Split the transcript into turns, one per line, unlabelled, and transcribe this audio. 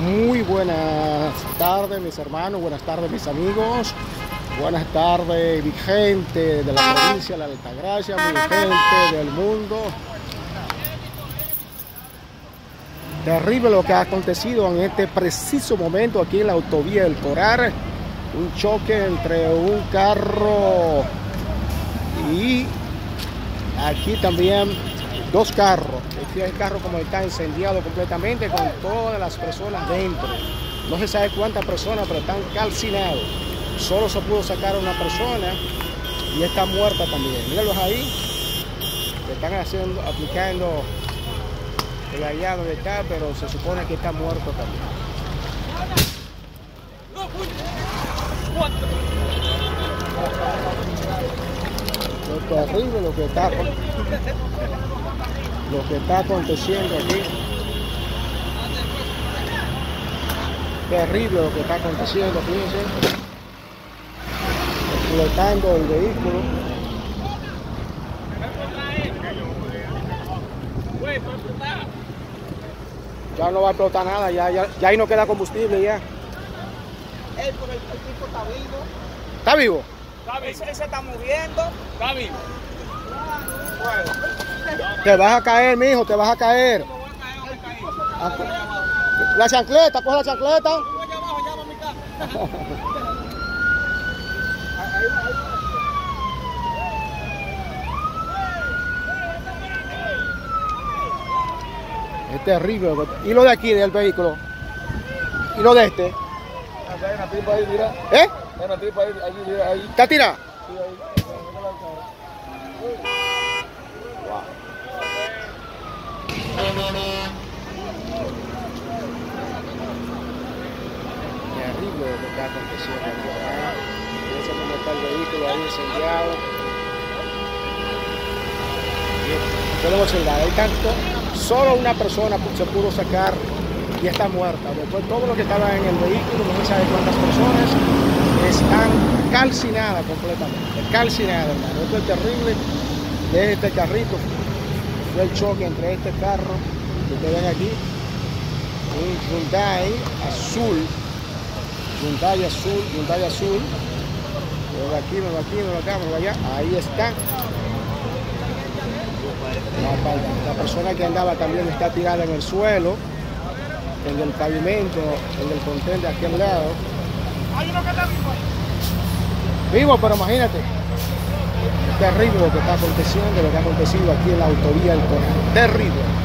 Muy buenas tardes, mis hermanos, buenas tardes, mis amigos, buenas tardes, mi gente de la provincia de la Altagracia, mi gente del mundo. Terrible lo que ha acontecido en este preciso momento aquí en la autovía del Corar. Un choque entre un carro y aquí también dos carros. Aquí el carro como está incendiado completamente con todas las personas dentro. No se sabe cuántas personas, pero están calcinados. Solo se pudo sacar a una persona y está muerta también. Míralos ahí, que están aplicando el allá donde está, pero se supone que está muerto también. Es terrible lo que está aconteciendo aquí. Terrible lo que está aconteciendo, fíjense. Explotando el vehículo. Ya no va a explotar nada, ya ahí no queda combustible ya.
El tipo está vivo.
¿Está vivo?
Él se está moviendo.
Está vivo.
Bueno.
Te vas a caer, mijo, te vas a caer. La chancleta, coge la chancleta. Es terrible. ¿Y lo de aquí, del vehículo? ¿Y lo de este?
Hay una tripa ahí, mira.
¿Eh?
Hay una tripa ahí, mira, ahí.
¿Está tirada?
Sí, ahí.
Terrible lo que está aconteciendo aquí. Fíjense cómo está el vehículo ahí incendiado. Podemos observar, hay tanto, solo una persona se pudo sacar y está muerta. Después todo lo que estaba en el vehículo, no se sabe cuántas personas, están calcinadas completamente. Calcinadas, hermano. Esto es terrible de este carrito. Fue el choque entre este carro que ustedes ven aquí, un Hyundai azul. Hyundai azul. Vengo aquí, vengo acá, vengo allá. Ahí está. La persona que andaba también está tirada en el suelo, en el pavimento, en el contén de aquel lado.
Hay uno que está vivo.
Vivo, pero imagínate. Terrible lo que está aconteciendo, lo que ha acontecido aquí en la autovía del Corar. Terrible.